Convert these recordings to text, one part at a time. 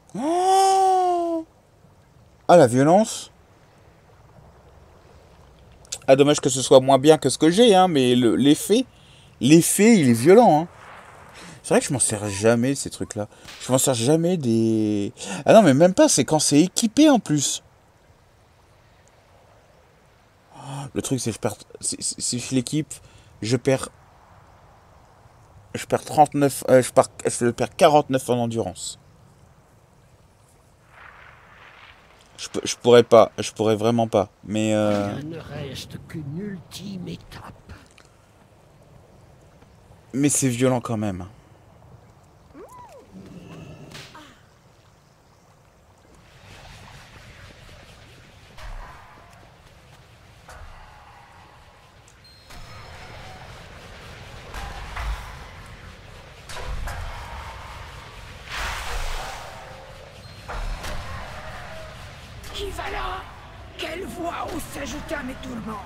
Oh, ah, la violence. Ah, dommage que ce soit moins bien que ce que j'ai, hein, mais l'effet, il est violent, hein. C'est vrai que je m'en sers jamais de ces trucs-là. Je m'en sers jamais des... Ah non, mais même pas, c'est quand c'est équipé en plus. Le truc, c'est que je perds... Si je l'équipe, je perds... Je perds 39... je perds 49 en endurance. Je pourrais pas, je pourrais vraiment pas. Mais Rien ne reste qu'une ultime étape. mais c'est violent quand même. Qui va là? Quelle voix ose s'ajouter à mes tourments?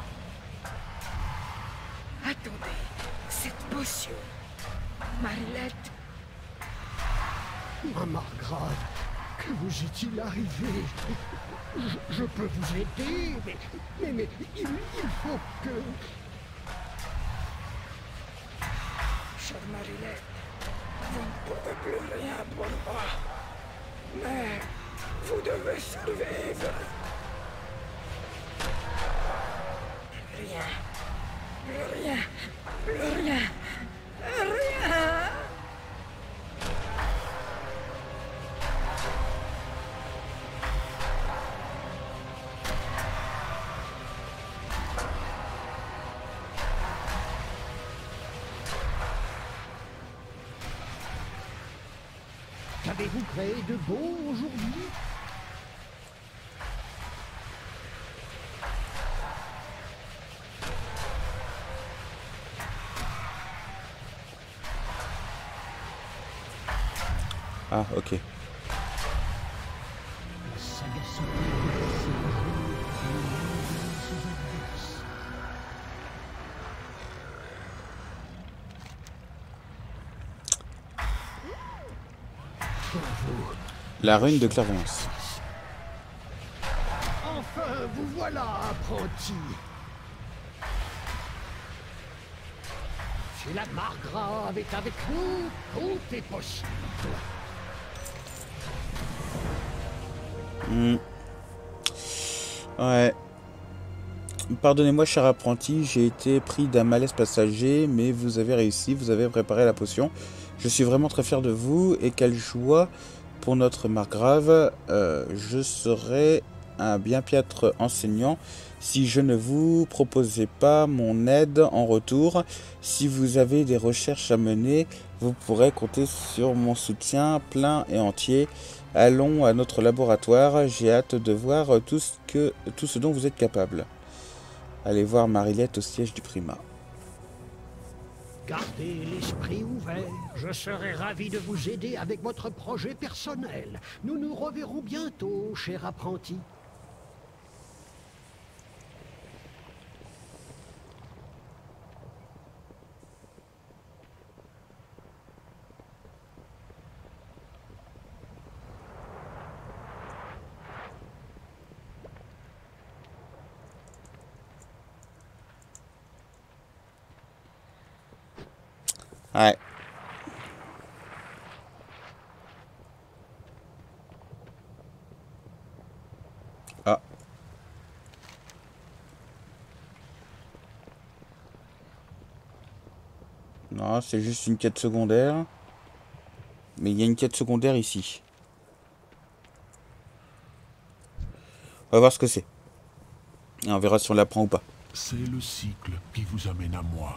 Attendez, cette potion. Marilette, Ma margrave, que vous est-il arrivé? Je peux vous aider, mais il faut que... chère Marilette, vous ne pouvez plus rien pour moi. Mais vous devez survivre. Rien, plus rien, plus rien, rien. Qu'avez-vous créé de beau aujourd'hui? Ah, ok. La sagacité de ces jours adverses. Pour vous, La rune de clairvoyance. enfin, vous voilà, apprenti. Si la margrave est avec nous, tout est possible. Ouais. Pardonnez-moi, cher apprenti, j'ai été pris d'un malaise passager, mais vous avez réussi, vous avez préparé la potion. Je suis vraiment très fier de vous, et quelle joie pour notre margrave. Je serais un bien piètre enseignant si je ne vous proposais pas mon aide en retour. Si vous avez des recherches à mener, vous pourrez compter sur mon soutien plein et entier. Allons à notre laboratoire, j'ai hâte de voir tout ce dont vous êtes capable. Allez voir Marilette au siège du primat. Gardez l'esprit ouvert. Je serai ravi de vous aider avec votre projet personnel. Nous nous reverrons bientôt, cher apprenti. Ouais. Ah. Non, c'est juste une quête secondaire. Mais il y a une quête secondaire ici. On va voir ce que c'est. Et on verra si on la prend ou pas. C'est le cycle qui vous amène à moi.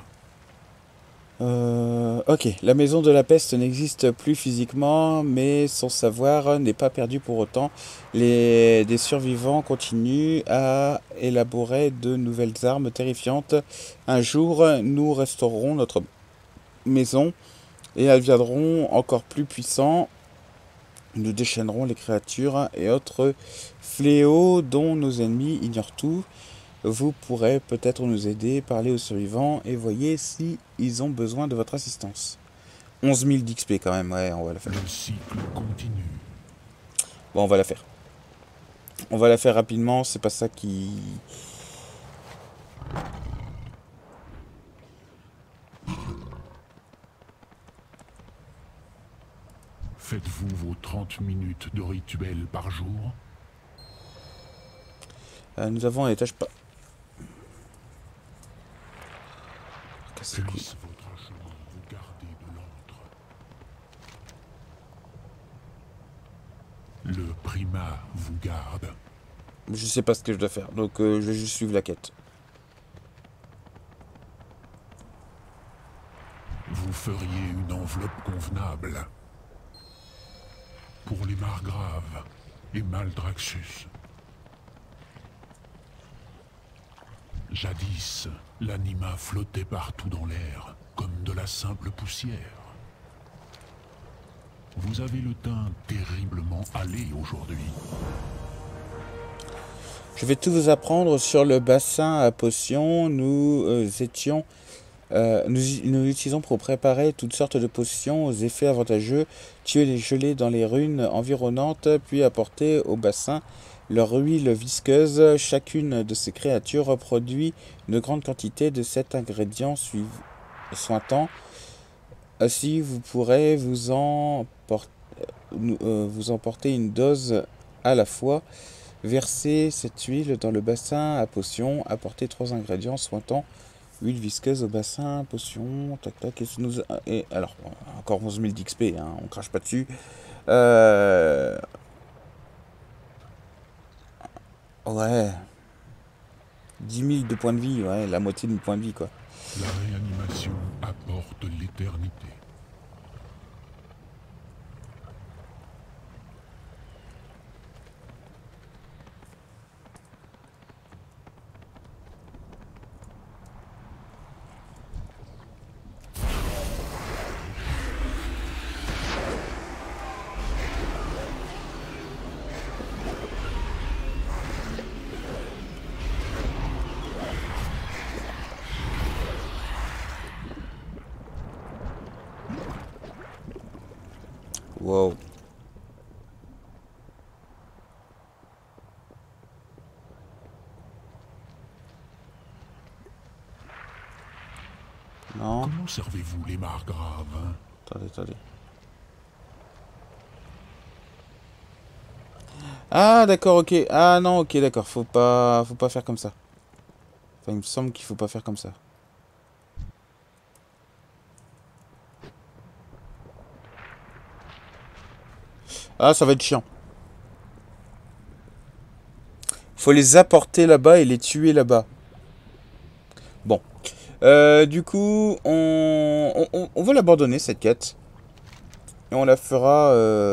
Ok, la maison de la peste n'existe plus physiquement, mais son savoir n'est pas perdu pour autant. Des survivants continuent à élaborer de nouvelles armes terrifiantes. Un jour, nous restaurerons notre maison et elles viendront encore plus puissants. Nous déchaînerons les créatures et autres fléaux dont nos ennemis ignorent tout. Vous pourrez peut-être nous aider, parler aux survivants et voyez si ils ont besoin de votre assistance. 11 000 d'XP quand même, ouais, on va le faire. Le cycle continue. Bon, on va la faire. On va la faire rapidement, c'est pas ça qui... Faites-vous vos 30 minutes de rituel par jour? Nous avons un étage pas... Cassez les couilles. Puisse votre chemin vous garder de l'antre. Le primat vous garde. Je sais pas ce que je dois faire, donc je vais juste suivre la quête. Vous feriez une enveloppe convenable pour les margraves et Maldraxxus. Jadis, l'anima flottait partout dans l'air, comme de la simple poussière. Vous avez le teint terriblement hâlé aujourd'hui. Je vais tout vous apprendre sur le bassin à potions. Nous l'utilisons pour préparer toutes sortes de potions aux effets avantageux, tuer les gelées dans les runes environnantes, puis apporter au bassin leur huile visqueuse. Chacune de ces créatures reproduit une grande quantité de cet ingrédient sointant. Ainsi, vous pourrez vous emporter une dose à la fois. Versez cette huile dans le bassin à potions. Apportez 3 ingrédients sointant. Huile visqueuse au bassin, potion, tac tac. Et alors, encore 11 000 d'XP, hein, on crache pas dessus. Ouais. 10 000 de points de vie, ouais, la moitié de mes points de vie, quoi. La réanimation apporte l'éternité. Wow. Non. Comment servez-vous les margraves, hein? Attendez. Ah, d'accord, ok. Ah non, ok, d'accord. Faut pas faire comme ça. Enfin, il me semble qu'il faut pas faire comme ça. Ah, ça va être chiant. Faut les apporter là-bas et les tuer là-bas. Bon. Du coup, on va l'abandonner, cette quête. Et on la fera...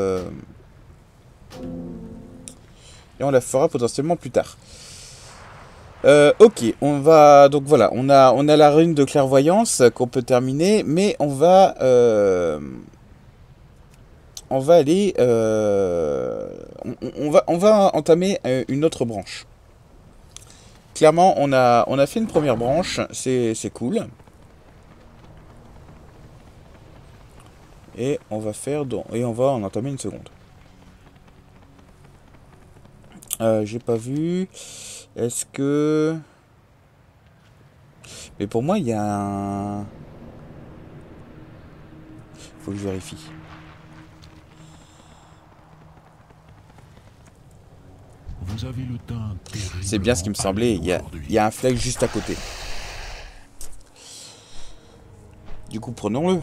Et on la fera potentiellement plus tard. Ok, on va... Donc voilà, on a la rune de clairvoyance qu'on peut terminer. Mais on va aller... on va entamer une autre branche. Clairement, on a fait une première branche, c'est cool. Et on va en entamer une seconde. J'ai pas vu. Est-ce que... Mais pour moi, il y a un... Faut que je vérifie. Vous avez le teint terriblement C'est bien ce qui me semblait. Il y a un flag juste à côté. Du coup, prenons-le.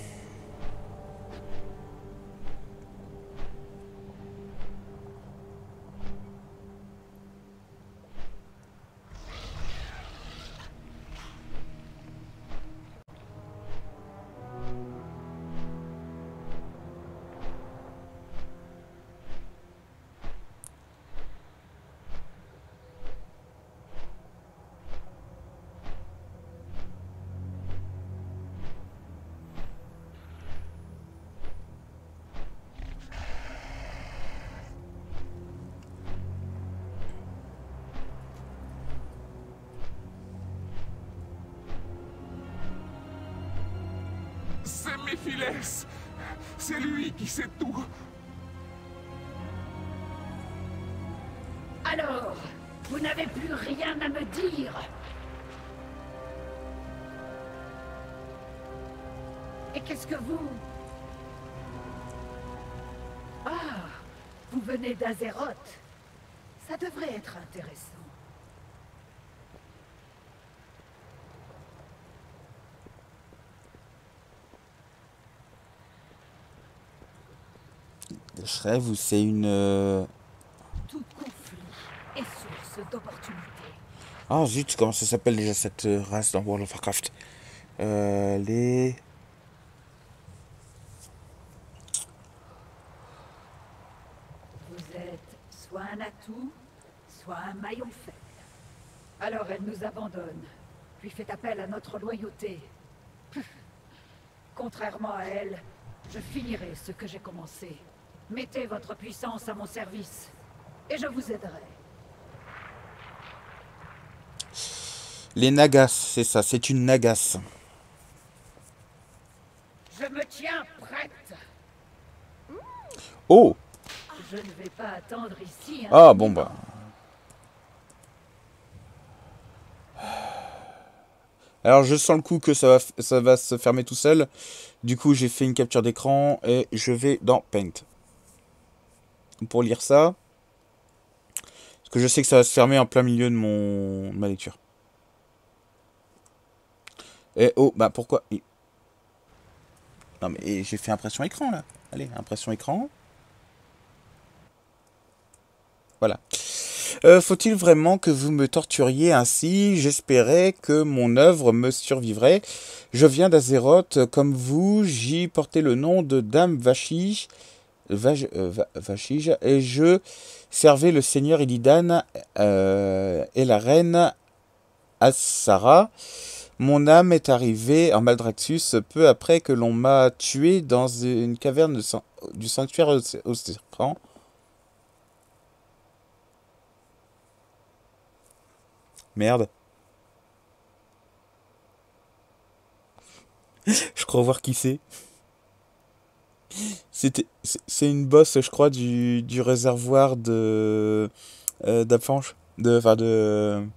C'est Méphiles. C'est lui qui sait tout. Vous n'avez plus rien à me dire. Et qu'est-ce que vous... Ah, vous venez d'Azeroth. Ça devrait être intéressant. Je rêve ou c'est une... Tout conflit est source d'opportunités. Ah zut, comment ça s'appelle déjà cette race dans World of Warcraft? Les... Vous êtes soit un atout, soit un maillon faible. Alors elle nous abandonne, puis fait appel à notre loyauté. Contrairement à elle, je finirai ce que j'ai commencé. Mettez votre puissance à mon service, et je vous aiderai. Les Nagas, c'est ça, c'est une Nagas. Je me tiens prête. Oh! Je ne vais pas attendre ici. Ah bon bah... Alors je sens le coup que ça va se fermer tout seul. Du coup j'ai fait une capture d'écran et je vais dans Paint. Pour lire ça. Parce que je sais que ça va se fermer en plein milieu de ma lecture. Et oh, bah pourquoi? Non mais j'ai fait impression écran là. Allez, impression écran. Voilà. Faut-il vraiment que vous me torturiez ainsi? J'espérais que mon œuvre me survivrait. Je viens d'Azeroth, comme vous, j'y portais le nom de Dame Vashij, et je servais le seigneur Illidan et la reine Assara. Mon âme est arrivée en Maldraxxus peu après que l'on m'a tué dans une caverne du sanctuaire au serpent. Merde. Je crois voir qui c'est. C'est une boss, je crois, du réservoir de d'Apfanche. Enfin de...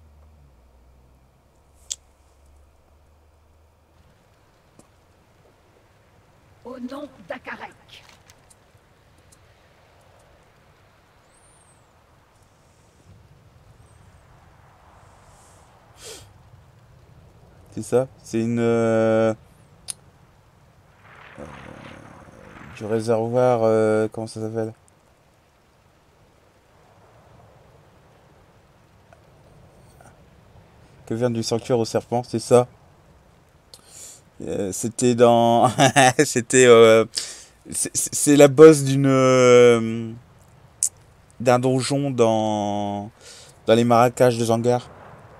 Au nom d'Akarek. C'est ça. C'est une... du réservoir... comment ça s'appelle? Caverne du sanctuaire au serpent, c'est ça. C'était dans... C'était... c'est la boss d'une... d'un donjon dans les marécages de Zangar.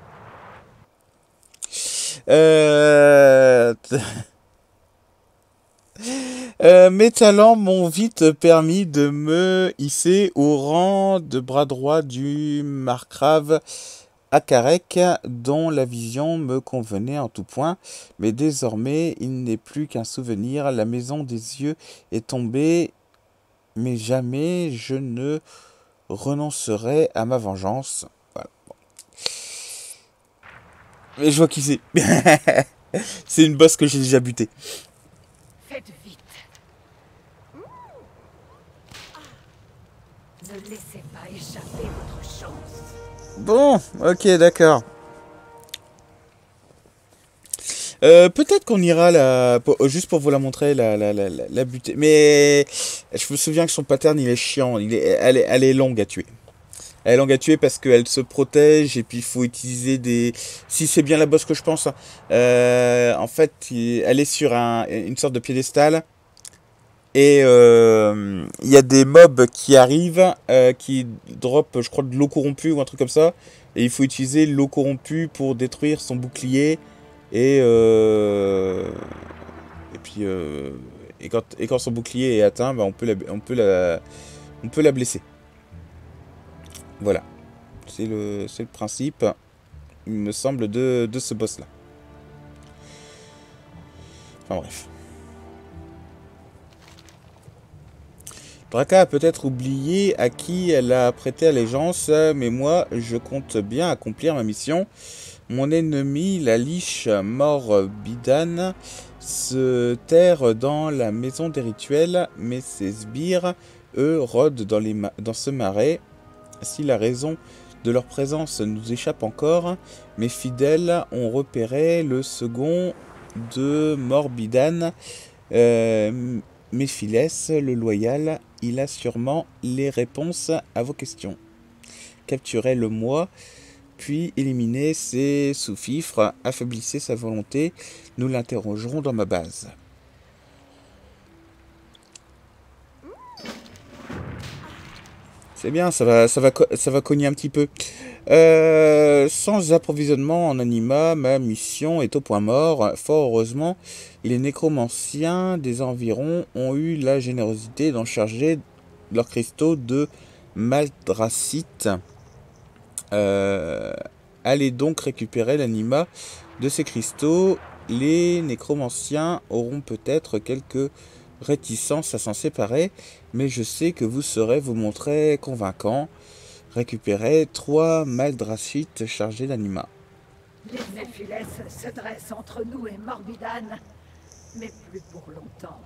Mes talents m'ont vite permis de me hisser au rang de bras droit du margrave Akarek, dont la vision me convenait en tout point. Mais désormais, il n'est plus qu'un souvenir. La maison des yeux est tombée, mais jamais je ne renoncerai à ma vengeance. Voilà. Mais je vois qui c'est. C'est une boss que j'ai déjà butée. Faites vite. Ne laissez pas échapper votre chance. Bon, ok, d'accord. Peut-être qu'on ira juste pour vous la montrer, la butée. Mais je me souviens que son pattern, il est chiant. Elle est longue à tuer. Elle est longue à tuer parce qu'elle se protège et puis il faut utiliser des... Si c'est bien la boss que je pense, en fait, elle est sur une sorte de piédestal. Et il y a des mobs qui arrivent, qui drop, je crois, de l'eau corrompue ou un truc comme ça. Et il faut utiliser l'eau corrompue pour détruire son bouclier. Et puis et quand son bouclier est atteint, bah, on peut la blesser. Voilà, c'est le principe, il me semble, de ce boss là. Enfin bref. Draka a peut-être oublié à qui elle a prêté allégeance, mais moi, je compte bien accomplir ma mission. Mon ennemi, la liche Morbidan, se terre dans la maison des rituels, mais ses sbires, eux, rôdent dans ce marais. Si la raison de leur présence nous échappe encore, mes fidèles ont repéré le second de Morbidan, Méphiles, le loyal. Il a sûrement les réponses à vos questions. Capturez-le moi, puis éliminez ses sous-fifres, affaiblissez sa volonté. Nous l'interrogerons dans ma base. C'est bien, ça va cogner un petit peu. Sans approvisionnement en anima, ma mission est au point mort. Fort heureusement, les nécromanciens des environs ont eu la générosité d'en charger leurs cristaux de maldracite. Allez donc récupérer l'anima de ces cristaux. Les nécromanciens auront peut-être quelques réticences à s'en séparer, mais je sais que vous saurez vous montrer convaincant. Récupérer 3 maldrachites chargés d'anima. Les Méphiles se dressent entre nous et Morbidan, mais plus pour longtemps.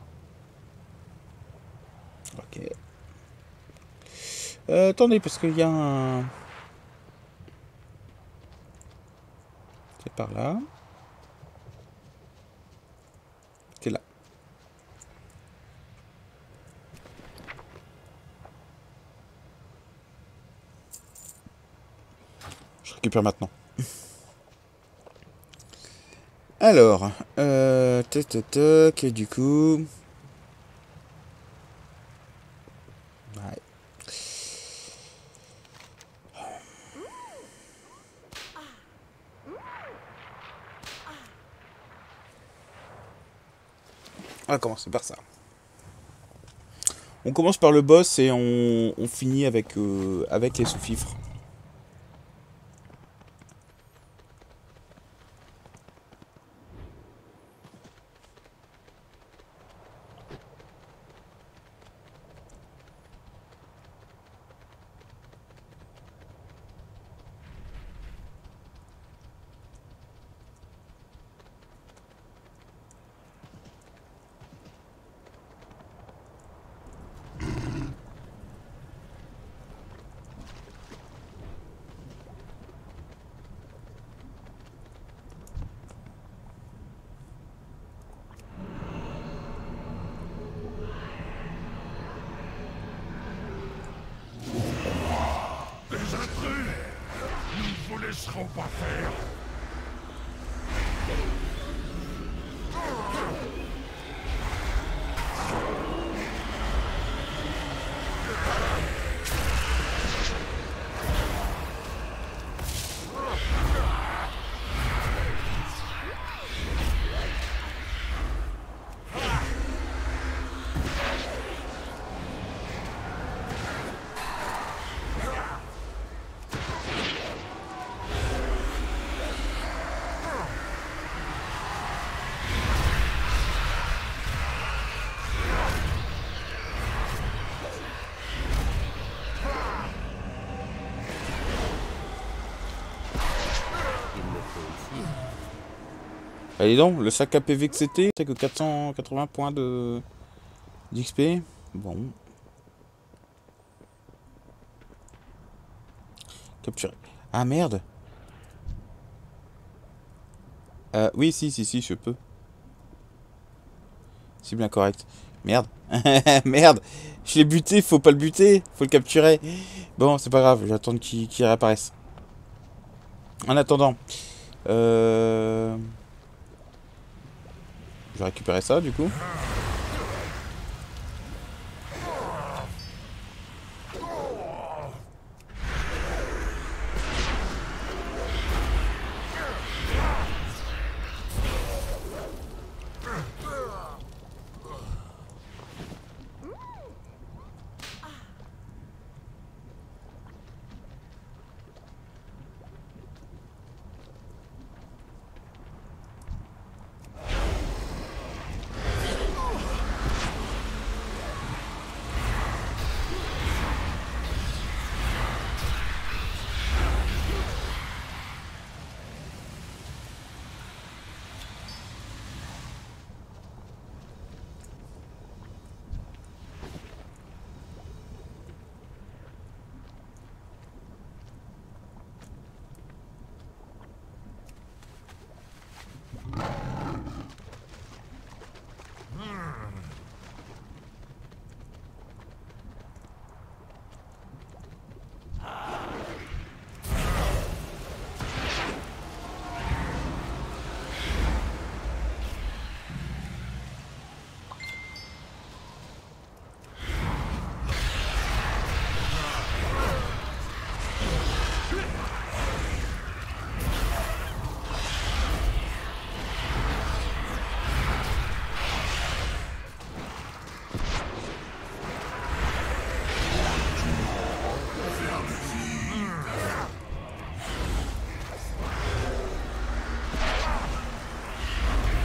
Ok. Attendez, parce qu'il y a un... C'est par là. C'est là. Je récupère maintenant. Alors, du coup... Ouais. On va commencer par ça. On commence par le boss et on finit avec les sous-fifres. laisserons pas faire. Allez donc, le sac à PV que c'était, c'est que 480 points d'XP. Bon. Capturé. Ah merde. Oui, si, je peux. C'est bien correct. Merde. Merde. Je l'ai buté, faut pas le buter. Faut le capturer. Bon, c'est pas grave, j'attends qu'il réapparaisse. En attendant. Je vais récupérer ça, du coup.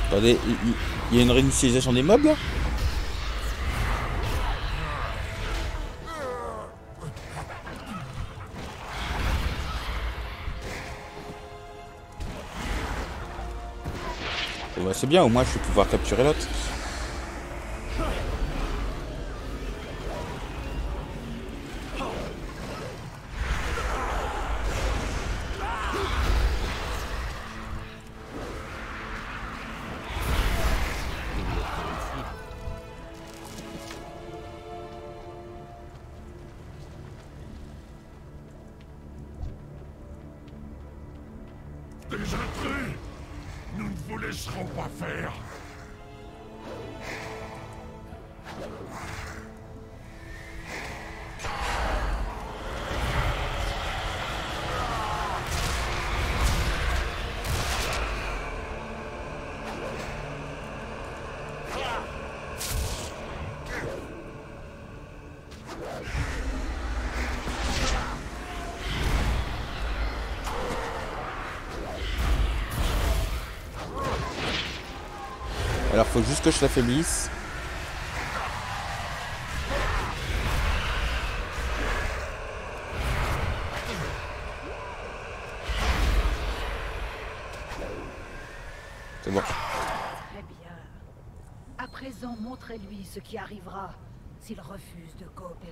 Attendez, il y a une réinitialisation des mobs là? Bon, bah, c'est bien, au moins je vais pouvoir capturer l'autre. Des intrus! Nous ne vous laisserons pas faire! Alors faut juste que je l'affaiblisse. C'est bon. Très bien. À présent, montrez-lui ce qui arrivera s'il refuse de coopérer.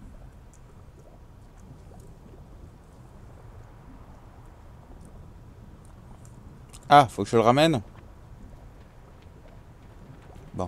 Ah, faut que je le ramène. Bon.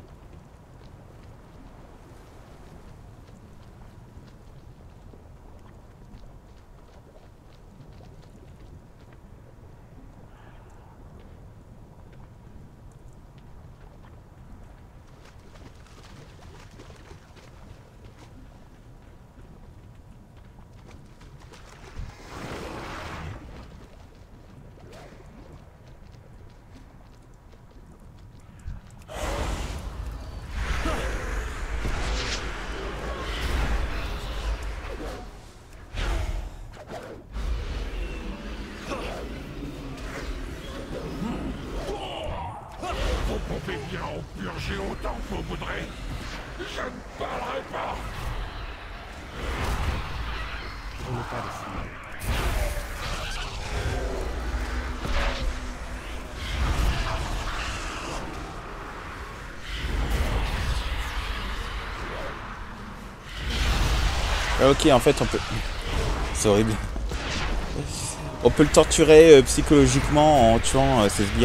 Vous pouvez bien en purger autant que vous voudrez. Je ne parlerai pas. Ah, ok, en fait, on peut... C'est horrible. On peut le torturer psychologiquement en tuant ses sbires.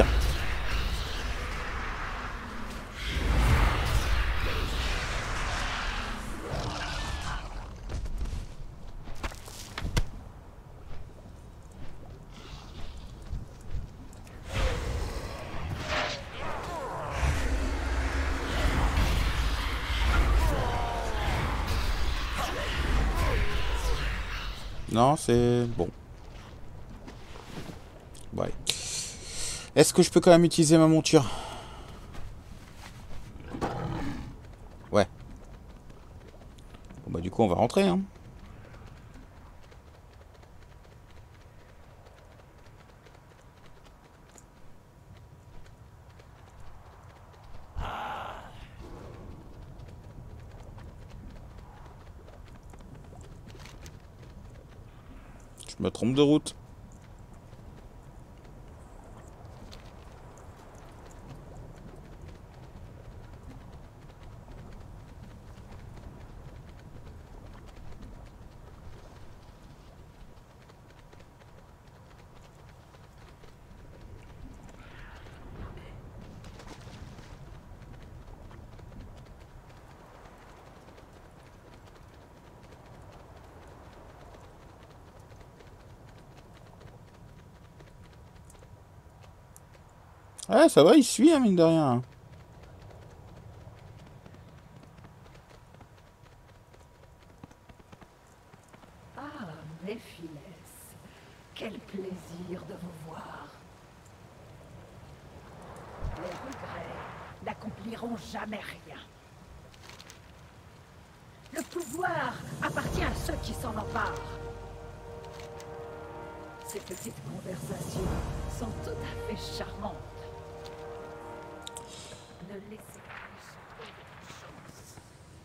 Non, c'est bon. Ouais. Est-ce que je peux quand même utiliser ma monture? Ouais. Bon bah du coup on va rentrer hein. Je me trompe de route. Ouais, ça va, il suit, hein, mine de rien. Ah, Méphiles, quel plaisir de vous voir. Les regrets n'accompliront jamais rien. Le pouvoir appartient à ceux qui s'en emparent. Ces petites conversations sont tout à fait charmantes. laisser échapper votre chance.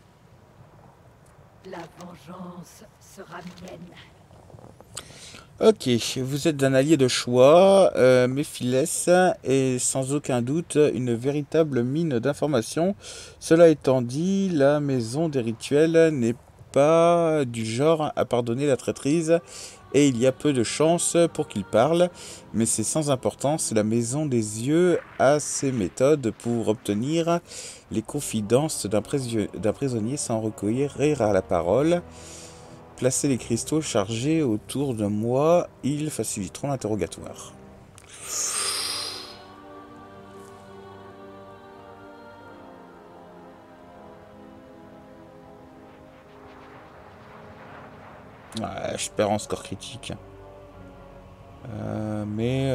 La vengeance sera mienne. Ok, vous êtes un allié de choix. Méphiles est sans aucun doute une véritable mine d'informations. Cela étant dit, la maison des rituels n'est pas du genre à pardonner la traîtrise et il y a peu de chances pour qu'il parle, mais c'est sans importance. La maison des yeux a ses méthodes pour obtenir les confidences d'un prisonnier sans recourir à la parole. Placez les cristaux chargés autour de moi, ils faciliteront l'interrogatoire. Ouais, je perds en score critique. Mais...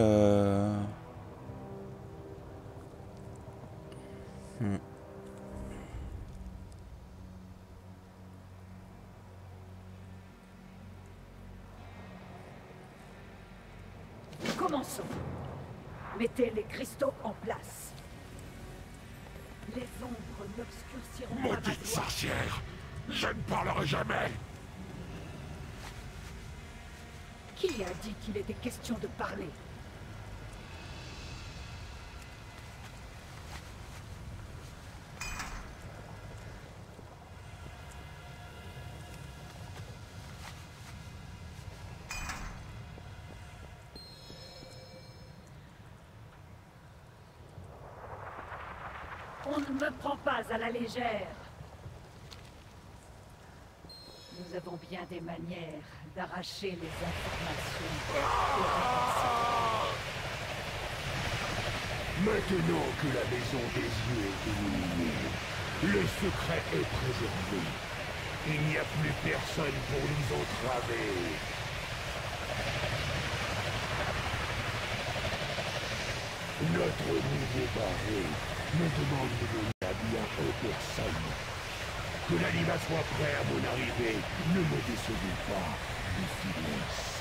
Commençons. Mettez les cristaux en place. Les ombres n'obscurciront pas ma Maudite voix. sorcière! Je ne parlerai jamais! Qui a dit qu'il était question de parler? On ne me prend pas à la légère. Nous avons bien des manières d'arracher les informations. Maintenant que la maison des yeux est éliminée, le secret est préservé. Il n'y a plus personne pour nous entraver. Notre nouveau barré me demande de donner la bien aux personnes. Que l'anima soit prêt à mon arrivée, ne me décevez pas, Méphiles.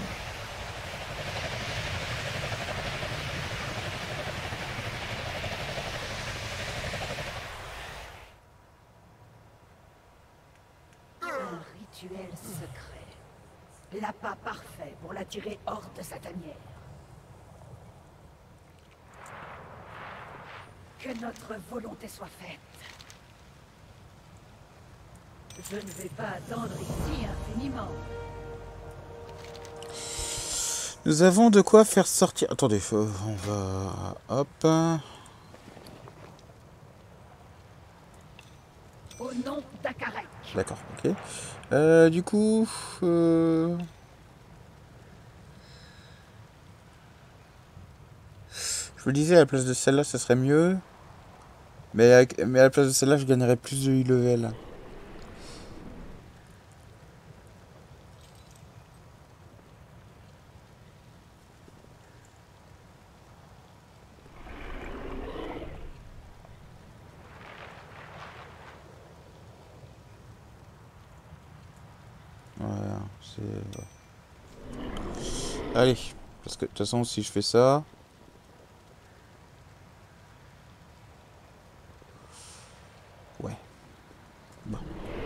Un rituel secret. L'appât parfait pour l'attirer hors de sa tanière. Que notre volonté soit faite. Je ne vais pas attendre ici infiniment. Nous avons de quoi faire sortir... Attendez, on va... Hop. Au nom d'Akarek. D'accord, ok. Du coup... Je me disais, à la place de celle-là, ce serait mieux. Mais à la place de celle-là, je gagnerais plus de level. Voilà, c'est... Allez, parce que de toute façon, si je fais ça... Ouais. Bon.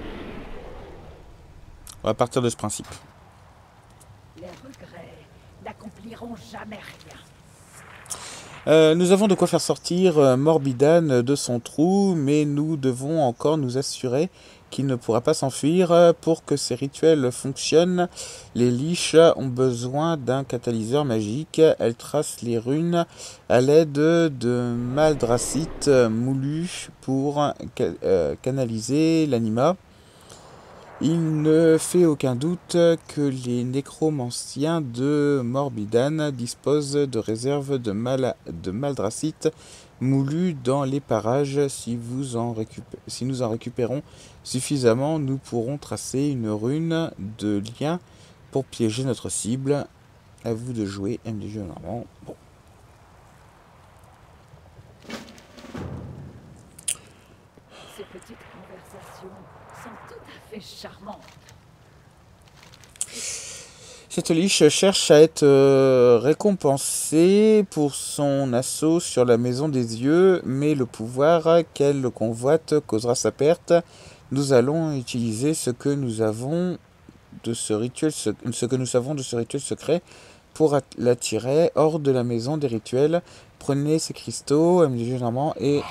On va partir de ce principe. Les regrets n'accompliront jamais rien. Nous avons de quoi faire sortir Morbidan de son trou, mais nous devons encore nous assurer qu'il ne pourra pas s'enfuir. Pour que ces rituels fonctionnent, les liches ont besoin d'un catalyseur magique. Elles tracent les runes à l'aide de maldracites moulus pour canaliser l'anima. Il ne fait aucun doute que les nécromanciens de Morbidan disposent de réserves de maldracites moulus dans les parages. Si nous en récupérons suffisamment, nous pourrons tracer une rune de lien pour piéger notre cible. À vous de jouer, MDG normalement. Bon. Ces petites conversations sont tout à fait charmantes. Cette liche cherche à être récompensée pour son assaut sur la maison des yeux, mais le pouvoir qu'elle convoite causera sa perte. Nous allons utiliser ce que nous avons de ce rituel, ce que nous savons de ce rituel secret pour l'attirer hors de la maison des rituels. Prenez ces cristaux généralement et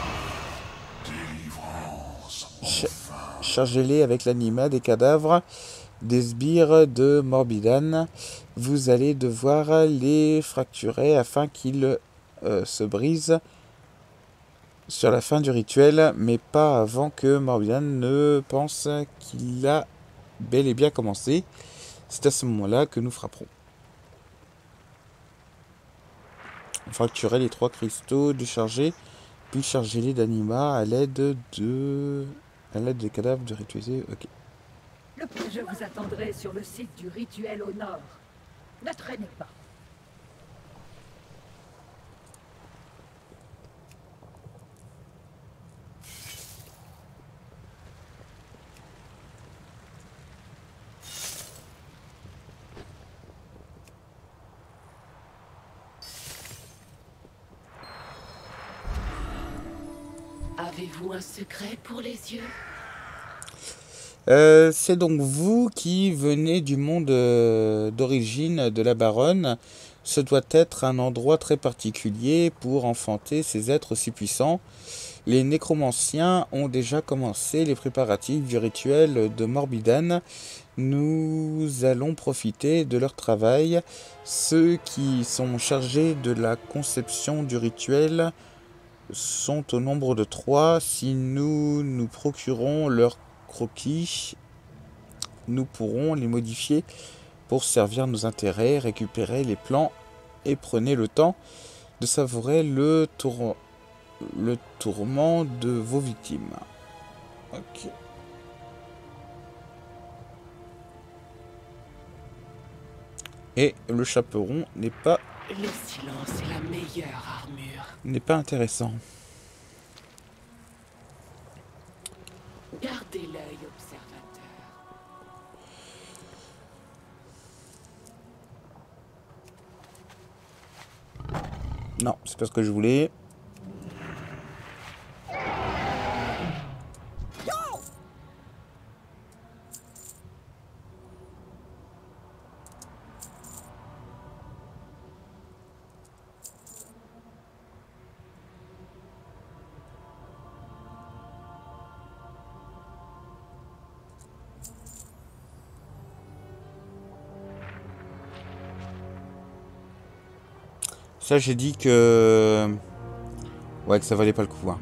chargez-les avec l'anima des cadavres des sbires de Morbidan. Vous allez devoir les fracturer afin qu'ils se brisent sur la fin du rituel, mais pas avant que Morbidan ne pense qu'il a bel et bien commencé. C'est à ce moment-là que nous frapperons. Fracturer les 3 cristaux, décharger, puis chargez-les d'anima à l'aide des cadavres de ritualisés. Ok. Je vous attendrai sur le site du rituel au nord. Ne traînez pas. Avez-vous un secret pour les yeux? C'est donc vous qui venez du monde d'origine de la Baronne. Ce doit être un endroit très particulier pour enfanter ces êtres si puissants. Les nécromanciens ont déjà commencé les préparatifs du rituel de Morbidan. Nous allons profiter de leur travail. Ceux qui sont chargés de la conception du rituel sont au nombre de 3. Si nous nous procurons leur croquis, nous pourrons les modifier pour servir nos intérêts, récupérer les plans et prenez le temps de savourer le tourment de vos victimes. Ok. Et le chaperon n'est pas... Le silence est la meilleure armure. N'est pas intéressant. Gardez l'œil observateur. Non, c'est pas ce que je voulais. Ça, j'ai dit que... Ouais, que ça valait pas le coup. Hein.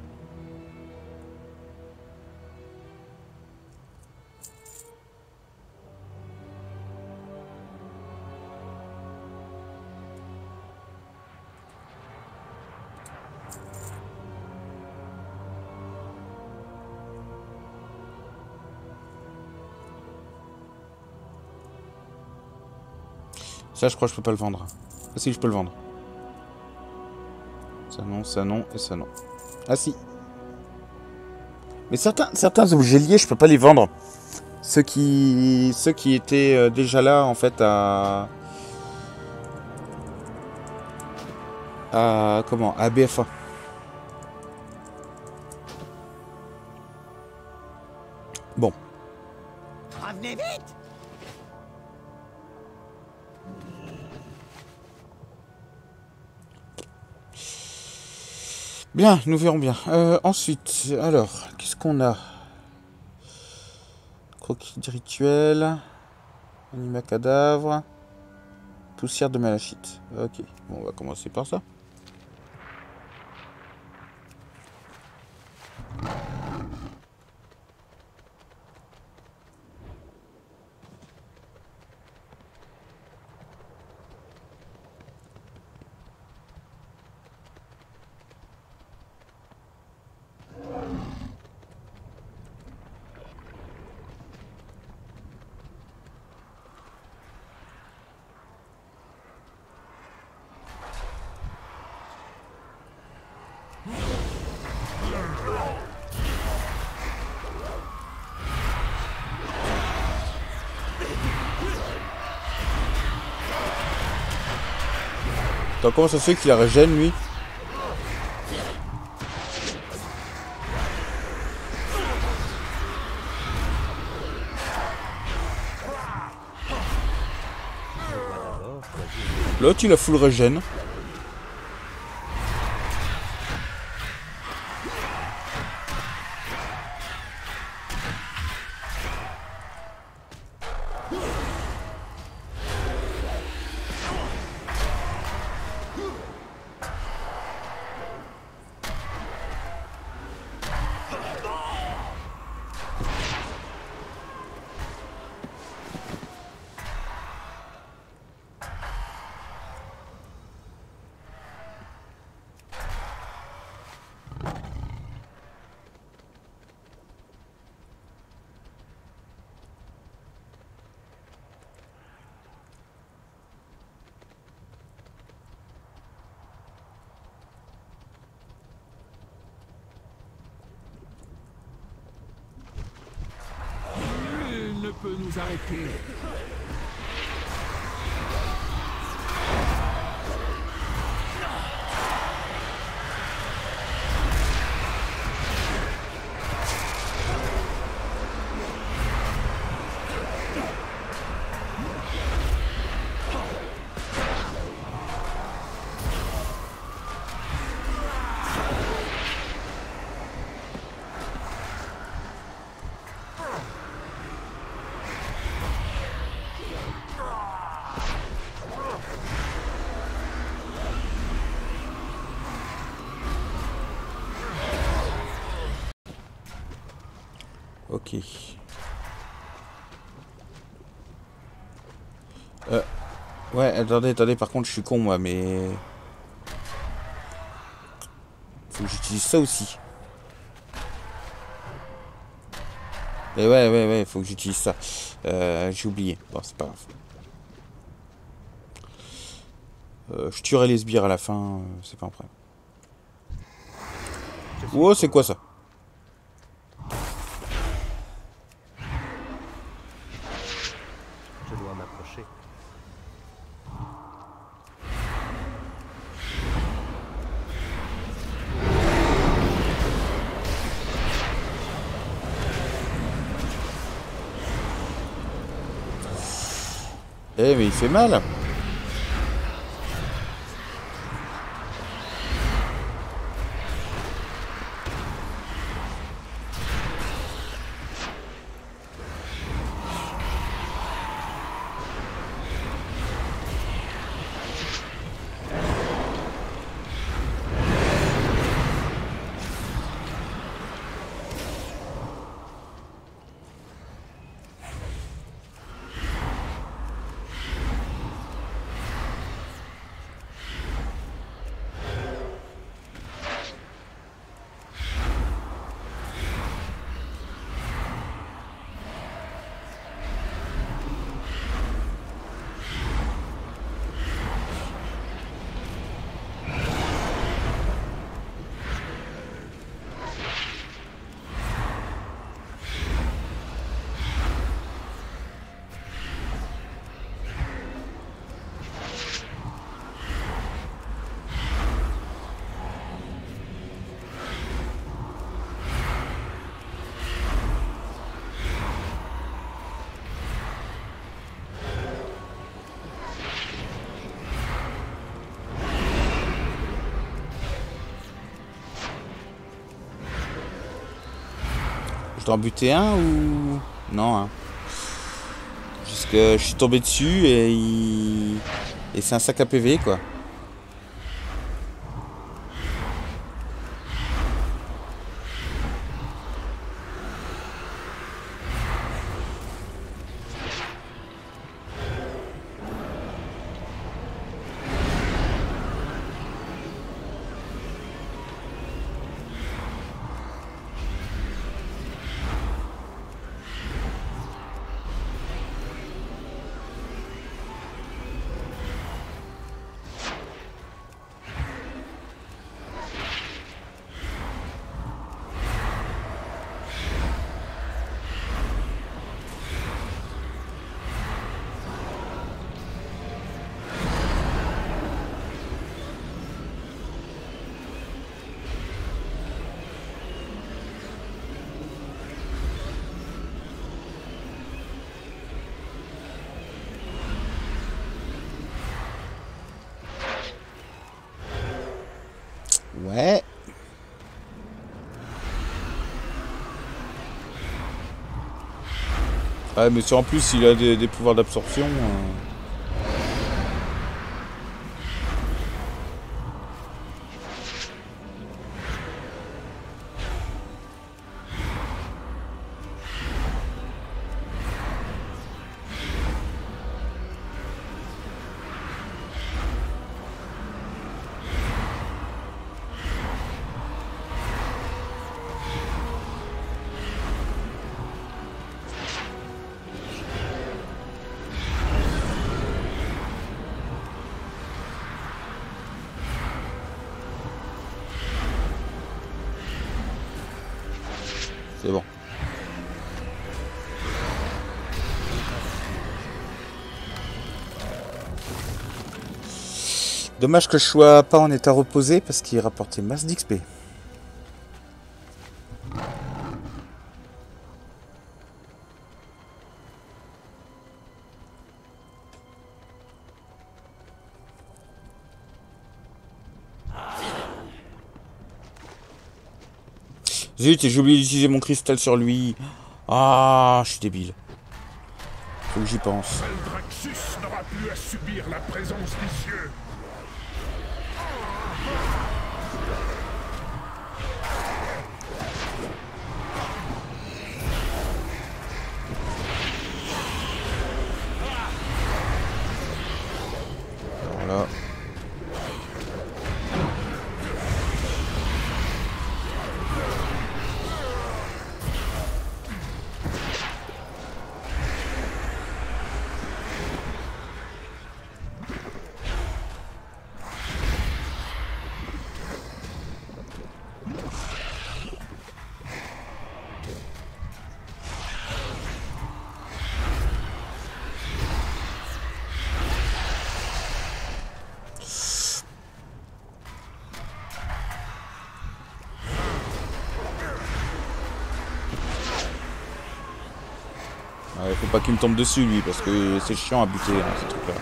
Ça, je crois que je peux pas le vendre. Ah si, je peux le vendre. Ça non, et ça non. Ah si. Mais certains objets liés, je peux pas les vendre. Ceux qui étaient déjà là, en fait, à BFA. Bon. Revenez vite! Bien, nous verrons bien. Ensuite, alors, qu'est-ce qu'on a? Croquis de rituel, anima cadavre, poussière de malachite. Ok, bon, on va commencer par ça. Attends, comment ça se fait qu'il la régène, lui? L'autre, il a full régène. Il ne peut nous arrêter. Ok. Ouais, attendez, par contre, je suis con, moi, mais... Faut que j'utilise ça aussi. Et ouais, faut que j'utilise ça. J'ai oublié. Bon, c'est pas grave. Je tuerai les sbires à la fin, c'est pas un problème. Oh, c'est quoi ça? Je dois m'approcher. Eh, mais il fait mal. Je dois en buter un ou... Non, hein. Jusque je suis tombé dessus et c'est un sac à PV, quoi. Ah, mais si en plus il a des pouvoirs d'absorption. C'est bon. Dommage que je sois pas en état reposé parce qu'il rapportait masse d'XP. Zut, et j'ai oublié d'utiliser mon cristal sur lui. Ah, je suis débile. Faut que j'y pense. Maldraxxus n'aura plus à subir la présence des cieux. Voilà. Faut pas qu'il me tombe dessus lui parce que c'est chiant à buter hein, ces trucs là.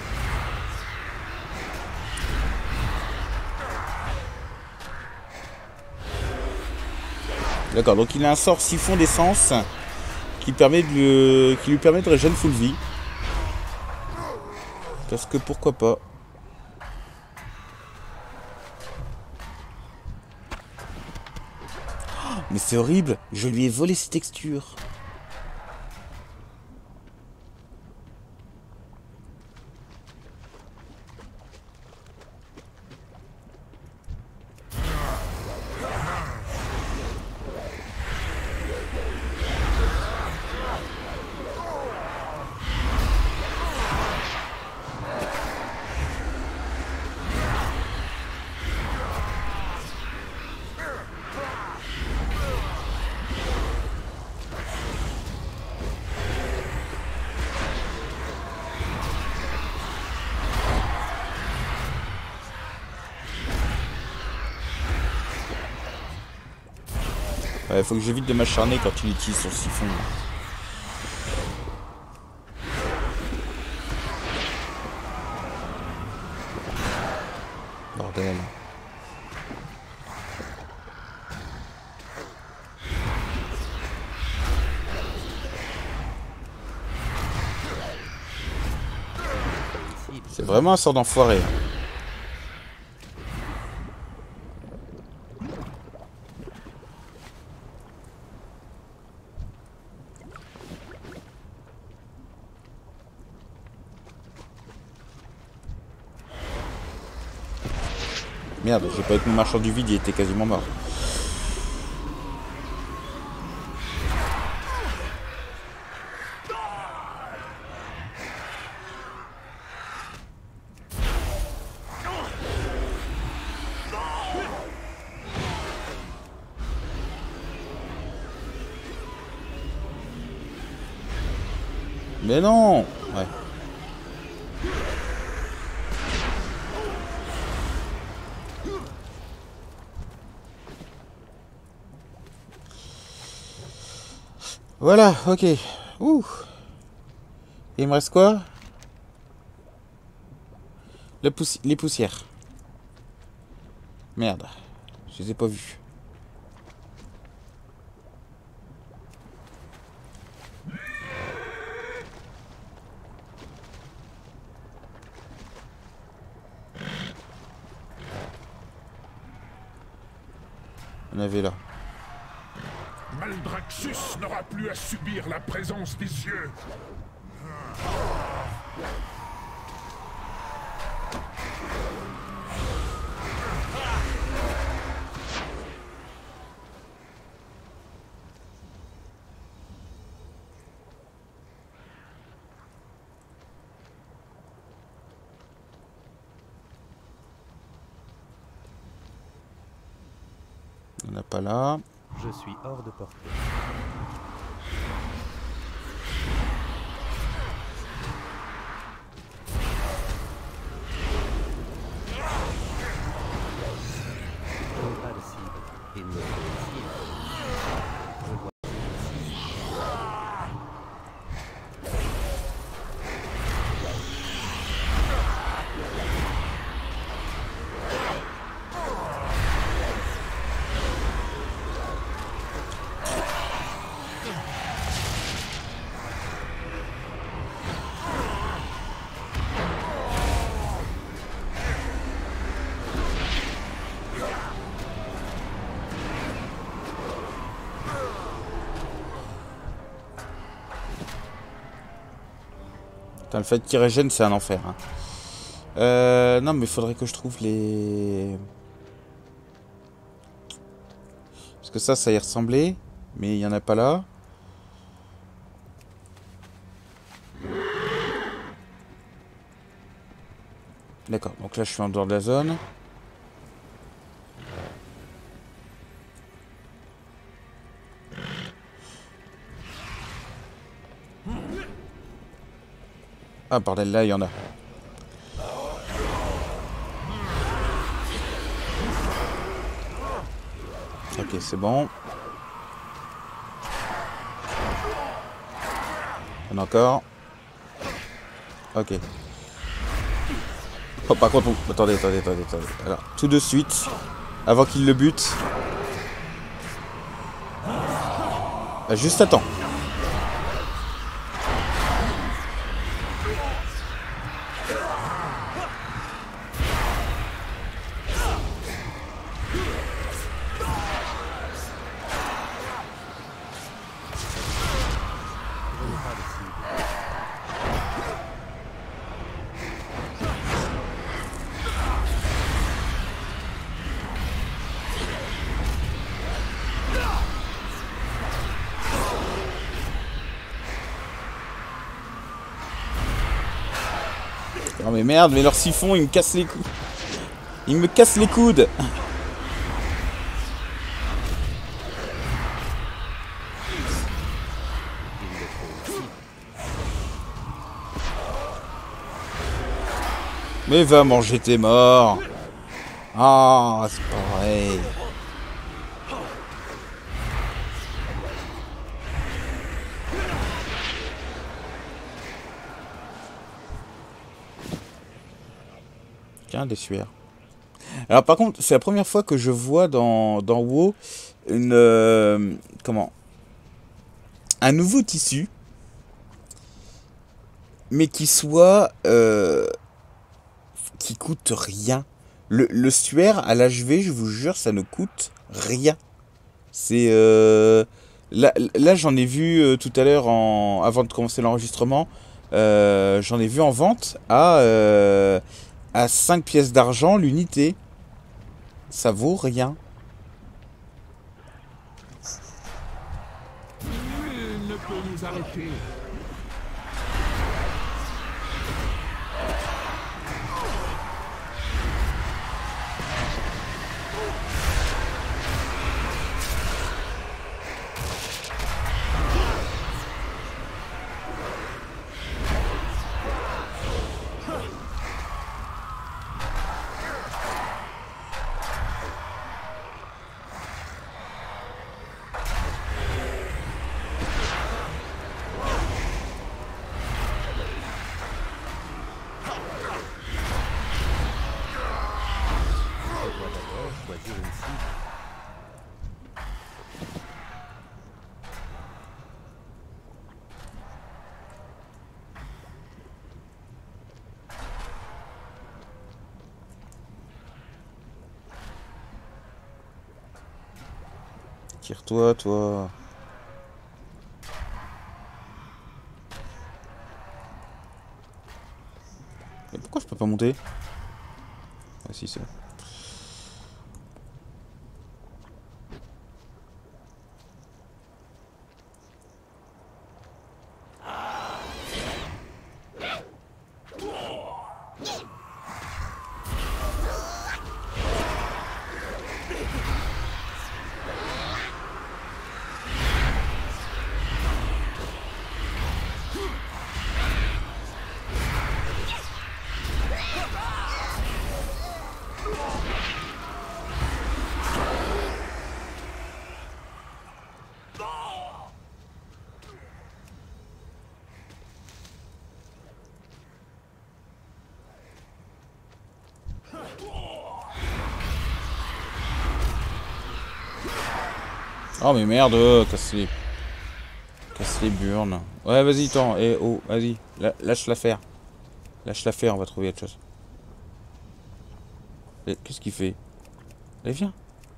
D'accord, donc il a un sort siphon d'essence qui lui permet de régénérer full vie. Parce que pourquoi pas. Oh, mais c'est horrible, je lui ai volé ses textures. Ouais, faut que j'évite de m'acharner quand il utilise son siphon. Bordel. C'est vraiment un sort d'enfoiré. Merde, j'ai pas avec mon marchand du vide, il était quasiment mort. Mais non! Ouais. Voilà, ok. Ouh. Il me reste quoi? Les poussières. Merde. Je les ai pas vues. On avait là. Maldraxxus n'aura plus à subir la présence des cieux. On n'a pas là. Je suis hors de portée. Je n'ai pas de cible. Il me faut une cible. Je vois Putain, le fait qu'il régène, c'est un enfer. Hein. Non, mais il faudrait que je trouve les... Parce que ça y ressemblait. Mais il n'y en a pas là. D'accord, donc là je suis en dehors de la zone. Ah bordel, là il y en a. Ok, c'est bon. Il y en a encore. Ok. Oh, par contre, attendez. Alors, tout de suite, avant qu'il le bute. Juste attends. Oh mais merde, mais leur siphon il me casse les coudes. Il me casse les coudes. Mais va manger tes morts. Ah, c'est pas vrai. Tiens, des suaires. Alors par contre, c'est la première fois que je vois dans WoW une... comment ? Un nouveau tissu. Mais qui soit... qui coûte rien. Le suaire à l'HV, je vous jure, ça ne coûte rien. C'est... Là j'en ai vu tout à l'heure, avant de commencer l'enregistrement, j'en ai vu en vente à 5 pièces d'argent l'unité. Ça vaut rien. Nul ne peut nous arrêter. Tire-toi, toi. Mais pourquoi je peux pas monter? Ah si, c'est bon. Oh mais merde, casse les burnes. Ouais, vas-y, attends, et oh, vas-y, lâche-la faire. Lâche-la faire, on va trouver autre chose. Qu'est-ce qu'il fait? Allez, viens.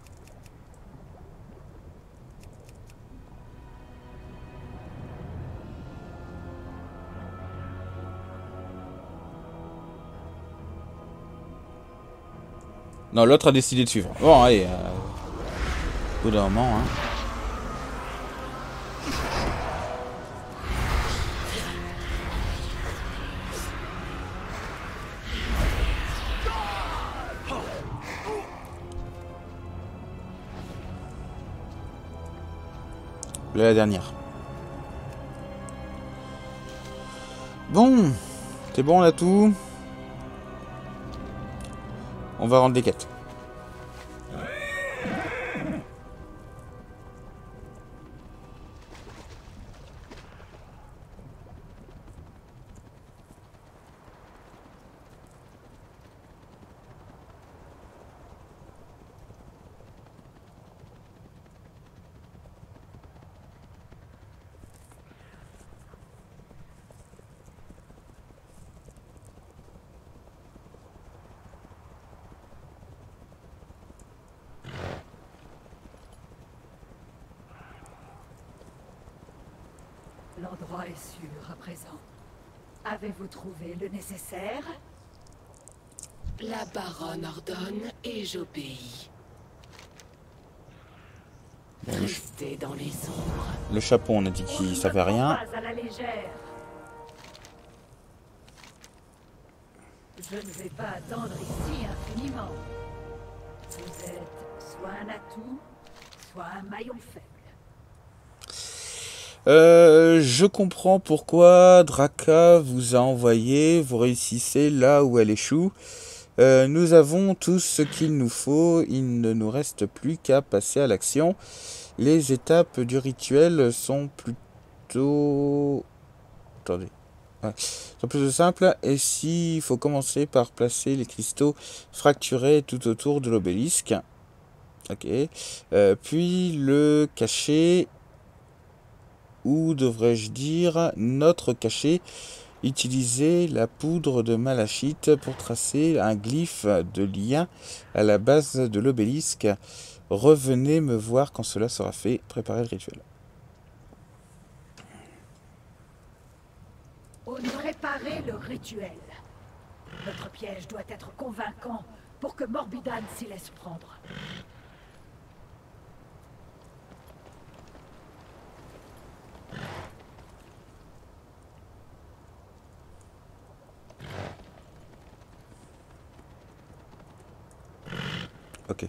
Non, l'autre a décidé de suivre. Bon, allez, au bout d'un moment, hein. Là, la dernière. Bon, c'est bon, on a tout. On va rendre les quêtes. L'endroit est sûr à présent. Avez-vous trouvé le nécessaire? La baronne ordonne et j'obéis. Restez dans les ombres. Le chapeau, on a dit qu'il savait rien. Pas à la légère. Je ne vais pas attendre ici infiniment. Vous êtes soit un atout, soit un maillon faible. Je comprends pourquoi Draka vous a envoyé. Vous réussissez là où elle échoue. Nous avons tout ce qu'il nous faut. Il ne nous reste plus qu'à passer à l'action. Les étapes du rituel sont plutôt... Attendez. Ouais. Sont plutôt simples. Et s'il faut commencer par placer les cristaux fracturés tout autour de l'obélisque. Ok. Puis le cacher... Ou devrais-je dire notre cachet, utiliser la poudre de malachite pour tracer un glyphe de lien à la base de l'obélisque. Revenez me voir quand cela sera fait. Préparez le rituel. Préparez le rituel. Notre piège doit être convaincant pour que Morbidan s'y laisse prendre. Ok.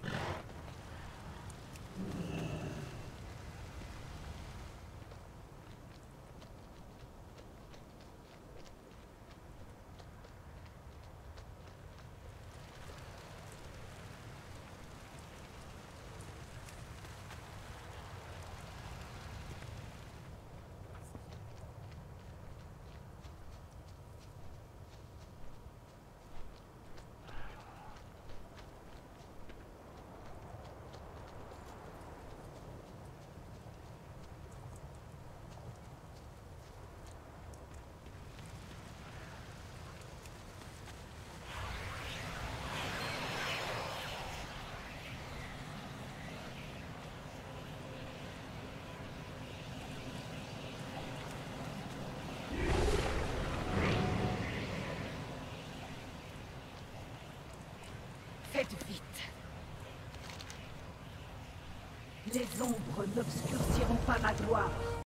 Les ombres n'obscurciront pas ma gloire.